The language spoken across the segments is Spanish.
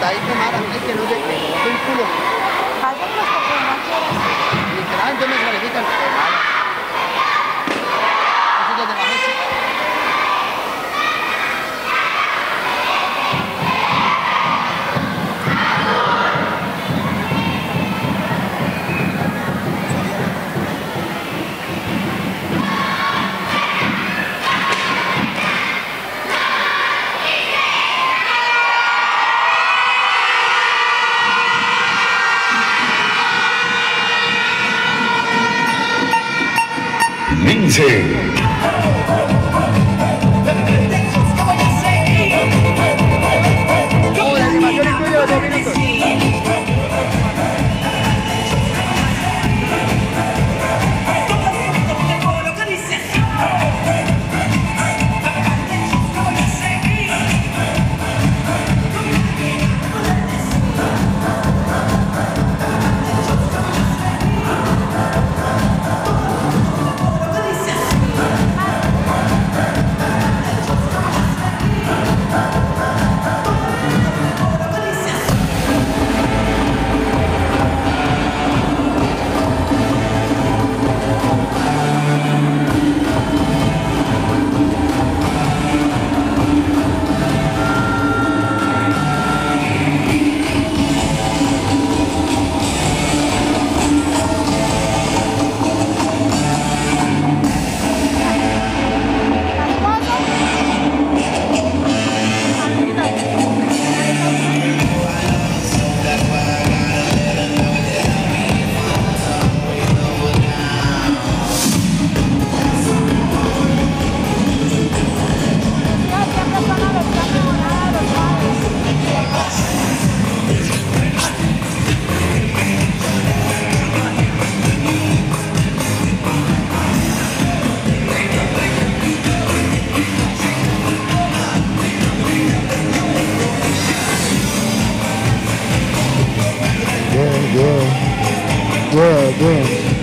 está ahí quemada, ay, que no sé qué, un culo. Literal, entonces me califican. Eso es desde la noche. Lince. La animación es tuya de 2 minutos. Yeah.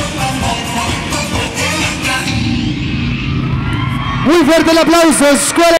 Muy fuerte el aplauso, escuela.